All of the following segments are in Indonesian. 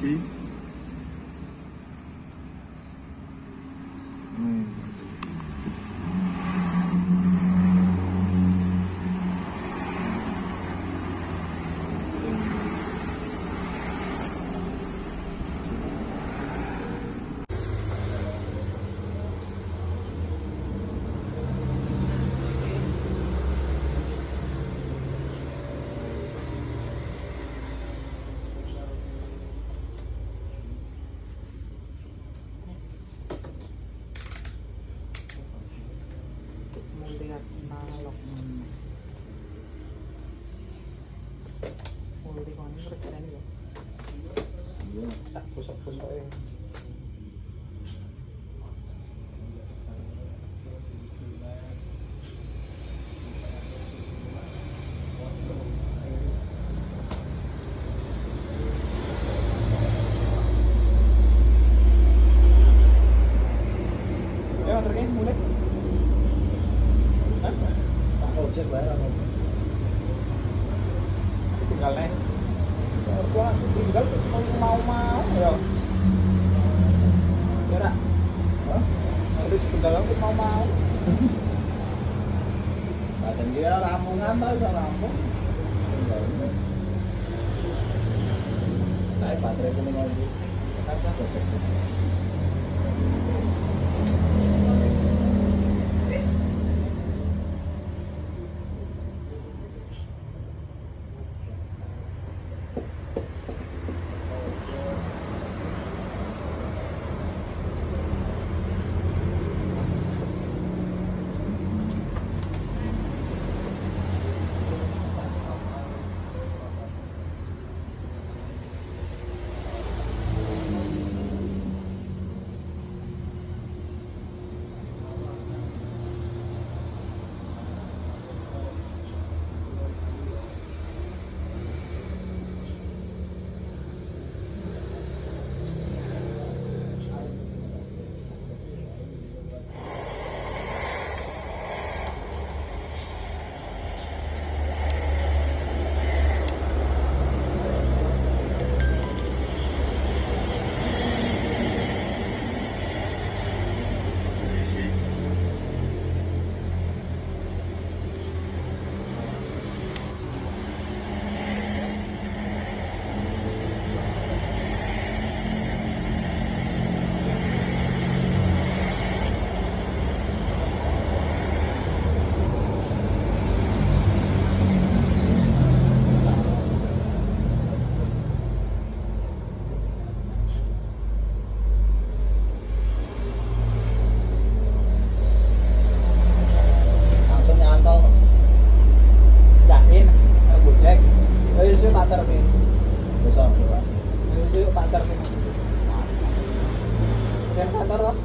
sih. Melihat analog multi kon kerjaan ya. Iya. Sak busuk-busuk ya. Ya, antarnya mulai. Tak ojek bayar apa? Tinggal nih. Gua tinggal mau ya. Ya rak. Hah? Harus tinggal aku mau. Badan dia ramungan tau iso rampung. Kayak baterai kuning lagi. Kata Langsung nyantol. yakin aku cek. Ayo sih pater nih. Besok coba. Ayo sih pater nih. Kan pater loh.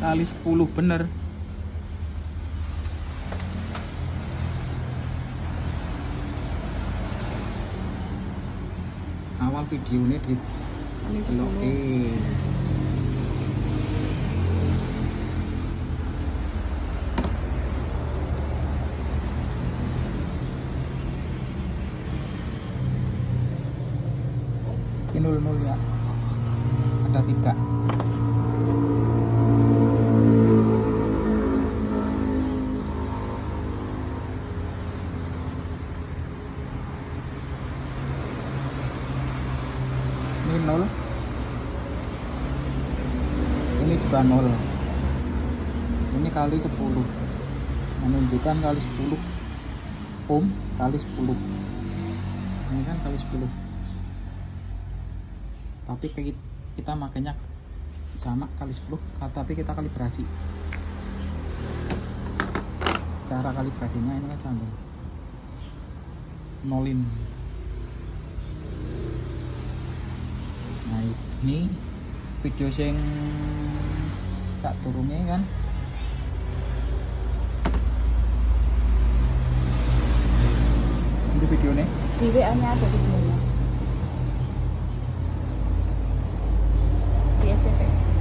kali 10 bener. Awal video ini di Kali 10. Ini 00 ya. Ada 3. Ini 0. Ini juga 0. Ini kali 10. Menunjukkan kali 10 ohm kali 10. Ini kan kali 10. Tapi kita makanya sama kali 10, tapi kita kalibrasi. Cara kalibrasinya ini kan sambung nolin. Nah ini video sing sak turunnya kan ini videonya Di WA-nya ada videonya. Di SCP.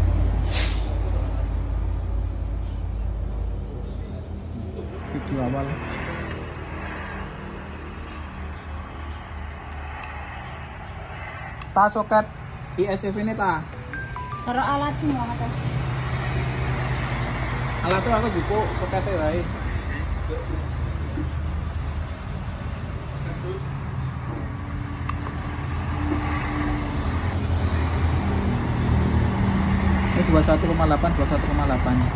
video awal. Ta soket ISF ini ta. Karo alat semua kata. Alat tuh aku juga soketnya wae. Ini 21,8.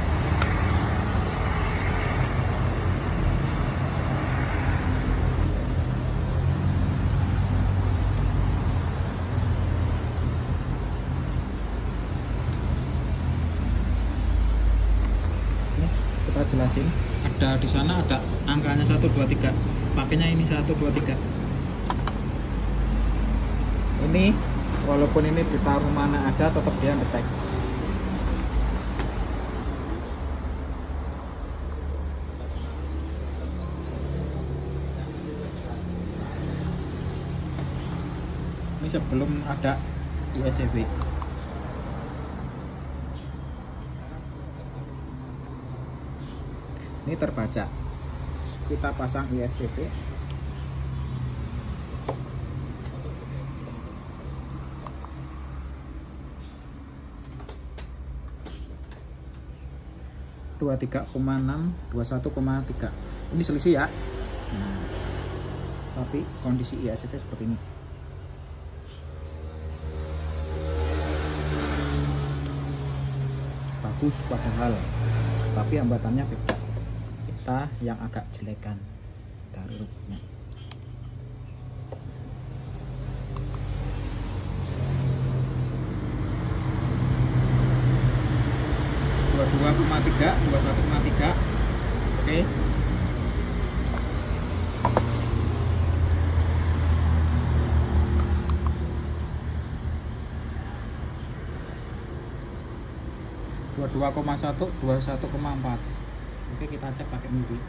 Kita jelasin, ada di sana ada angkanya 1 2 3, pakainya ini 1 2 3. Ini walaupun ini ditaruh mana aja tetap dia ngetek. Ini sebelum ada ISCV. Ini terbaca. Kita pasang ISCV. Dua 23,6, 21,3. Ini selisih ya. Nah, tapi kondisi ISCV seperti ini. Bagus padahal, tapi hambatannya beda. Yang agak jelekan dari rupanya. Dua 21,3. Oke. Dua 2,1, 21,4. Oke, kita cek pakai MIDI.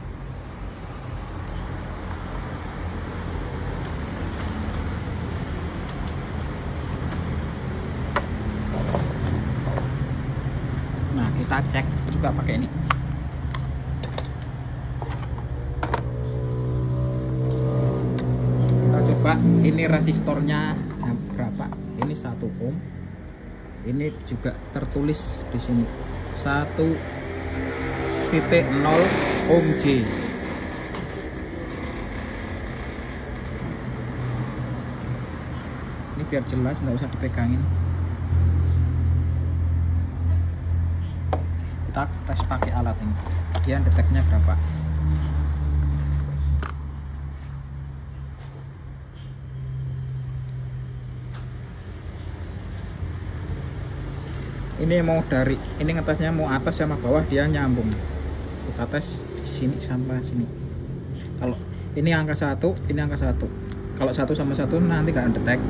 Nah, kita cek juga pakai ini. Kita coba ini resistornya berapa? Ini 1 ohm. Ini juga tertulis di sini 1,0 ohm J. Ini biar jelas, nggak usah dipegangin. Kita tes pakai alat ini, dia deteknya berapa. Ini mau dari ini ngetesnya mau atas sama bawah, dia nyambung. Kita tes di sini sampai sini. Kalau ini angka 1, ini angka 1. Kalau 1 sama 1 nanti gak detek.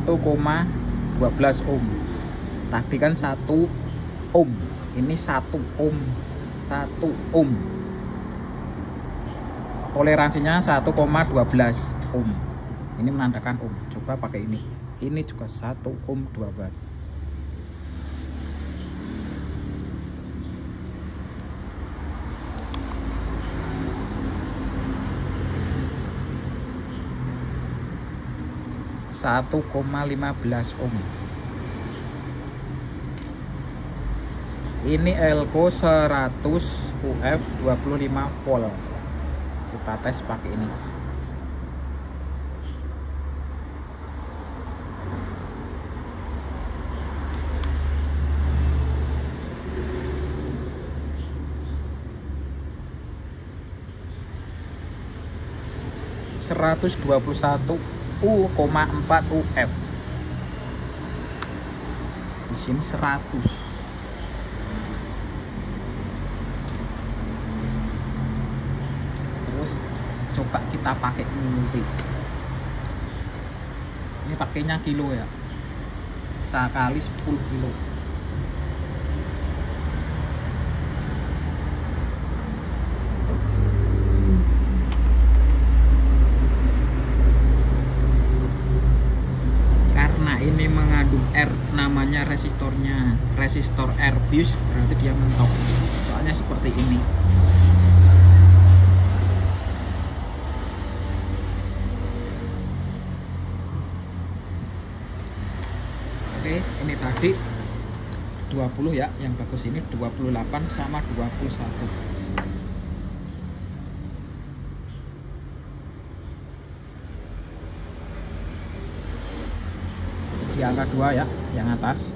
1,12 ohm. Tadi kan 1 ohm, ini 1 ohm. 1 ohm. Toleransinya 1,12 ohm. Ini menandakan ohm. Coba pakai ini. Ini juga 1 ohm 2 watt. Satu 1,15 ohm. Ini elko 100 UF 25 volt. Kita tes pakai ini. U,4 UF. Di sini 100. Terus coba kita pakai multi. Ini pakainya kilo ya. Sekali 10 kilo. Ini mengandung R, namanya resistornya resistor air fuse, berarti dia mentok, soalnya seperti ini. Oke, ini tadi 20 ya, yang bagus ini 28 sama 21. Di angka 2 ya, yang atas.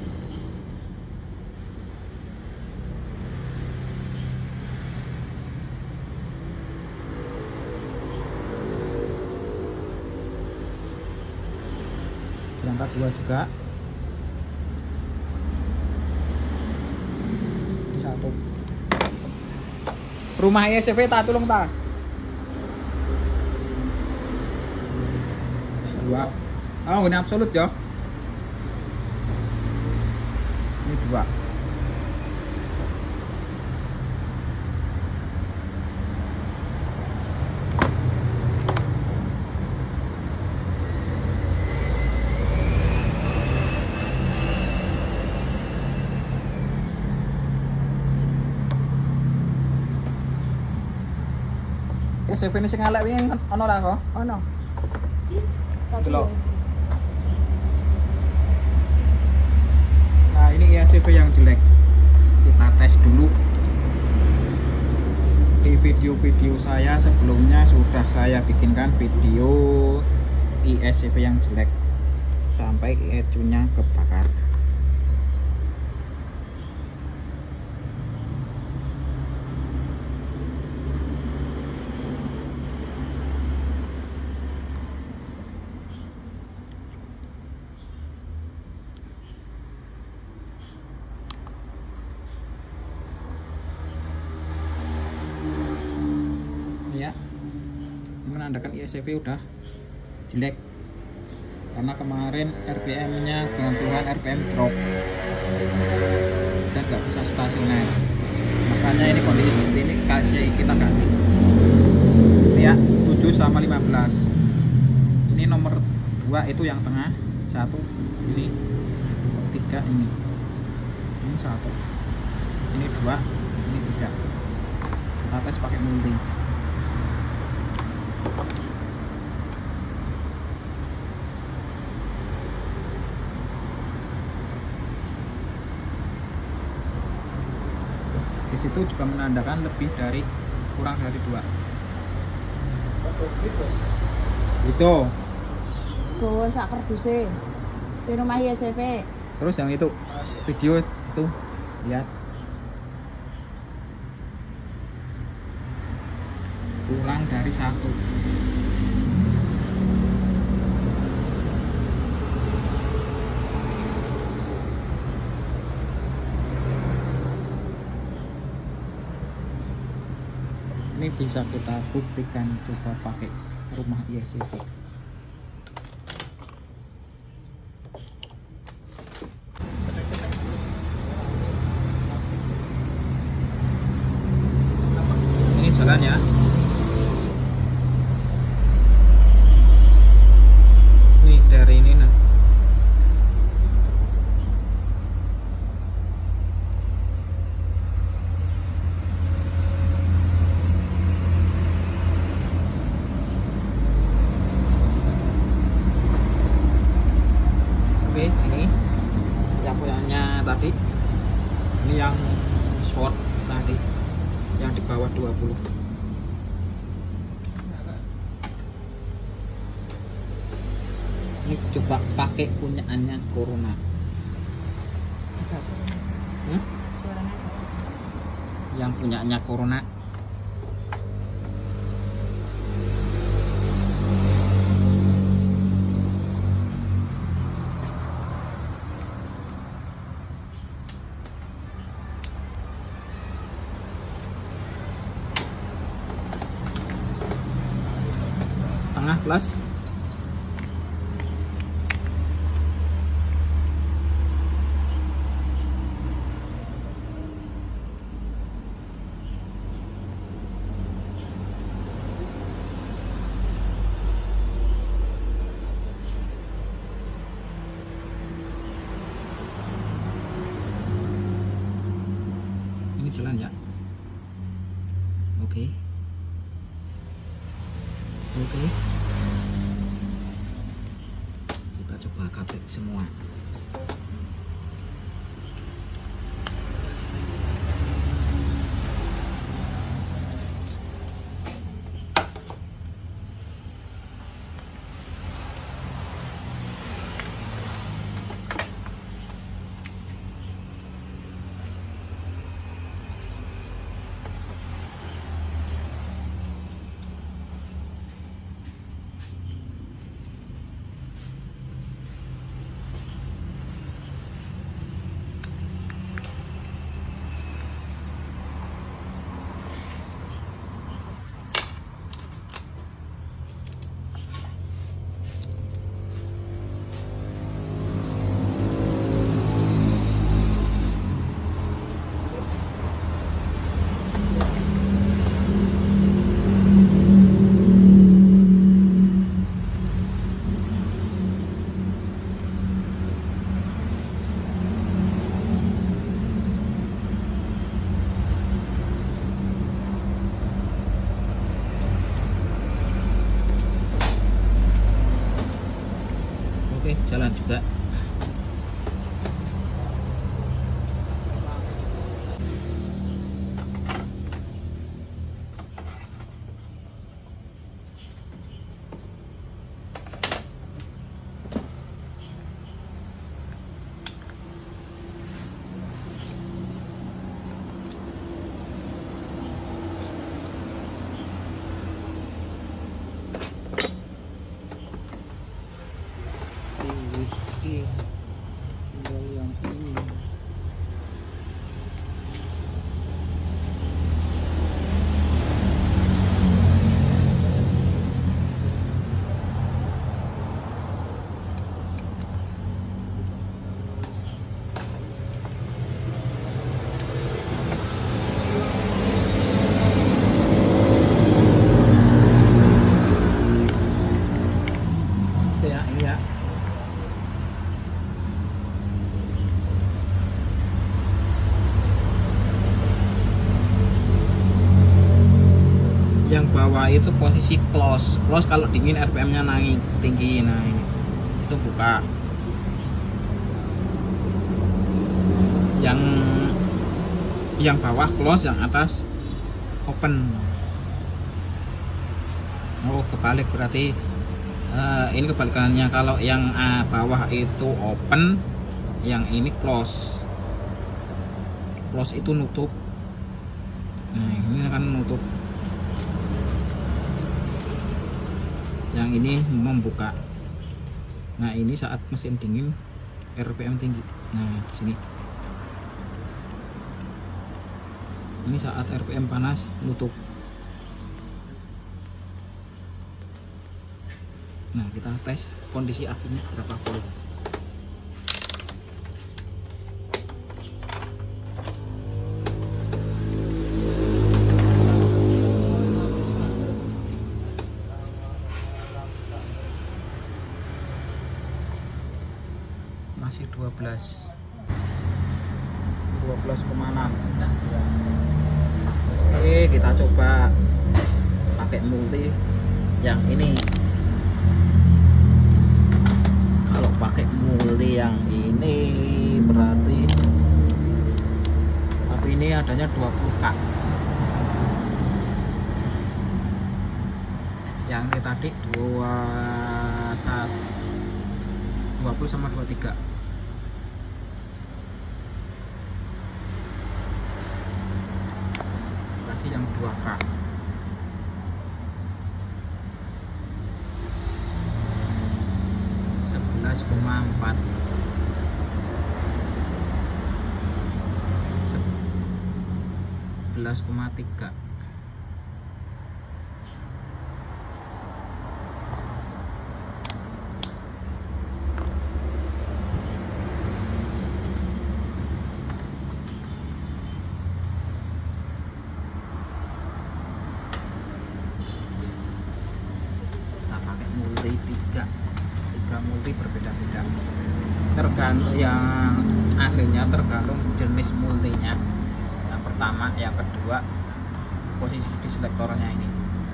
Di angka 2 juga. 1. Rumah ESV tak tolong tak. 2. Oh, ini absolut ya. Ini 2. ESV ini sing elek wingi ono ra kok? Ono. Delok. Nah, ini ESV yang jelek. Kita tes dulu. Di video-video saya sebelumnya sudah saya bikinkan video ESV yang jelek sampai ECU-nya kebakar. Ya, ini menandakan ESV udah jelek karena kemarin RPM-nya dengan keluhan RPM drop dan nggak bisa stasioner, makanya ini kondisi seperti ini kasih kita ganti. Ini ya, 7 sama 15. Ini nomor 2 itu yang tengah, 1 ini, 3 ini 1, ini 2, ini 3. Kita tes pakai multi. Di situ juga menandakan lebih dari kurang dari 2. Itu. Gowo sak kerduse. Sing rumah ESV. Terus yang itu video itu lihat. Kurang dari 1. Ini bisa kita buktikan, coba pakai rumah ESV. jalan ya. Nih dari ini nah. Oke, ini yang punyanya tadi. Ini yang short tadi, yang di bawah 20. Ini coba pakai punyaannya Corona. Hmm? Yang punyanya Corona. Tengah plus. Ini jalan ya. Oke. Oke. Kita coba kabel semua. Oke, jalan juga. Tinggal yang ini. Oke ya, ini ya. Yang bawah itu posisi close kalau dingin RPM nya naik tinggi. Nah ini itu buka. Yang bawah close, yang atas open. Oh kebalik berarti. Ini kebalikannya, kalau yang bawah itu open, yang ini close. Close itu nutup. Nah ini kan nutup. Yang ini membuka. Nah ini saat mesin dingin RPM tinggi. Nah di sini. Ini saat RPM panas nutup. Nah kita tes kondisi akunya berapa volt. 12,6. Oke, kita coba pakai multi yang ini. Kalau pakai multi yang ini berarti, tapi ini adanya 20K. Yang ini tadi 20 sama 23. Kasih yang 2K. Sebelas koma 4. 11,3. Multi 3 multi berbeda-beda, tergantung yang aslinya, tergantung jenis multinya. Yang pertama, yang kedua, posisi di selektornya ini.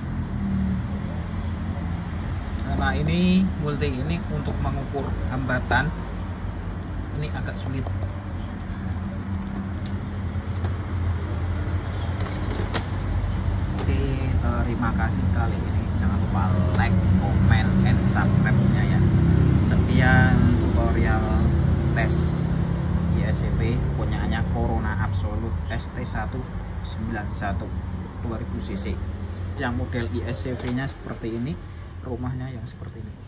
Nah, ini multi ini untuk mengukur hambatan ini agak sulit. Oke, terima kasih kali ini. Jangan lupa like, comment, and subscribe-nya ya. Sekian tutorial tes ISCV punyaannya Corona Absolute ST191 2000 cc. Yang model ISCV-nya seperti ini, rumahnya yang seperti ini.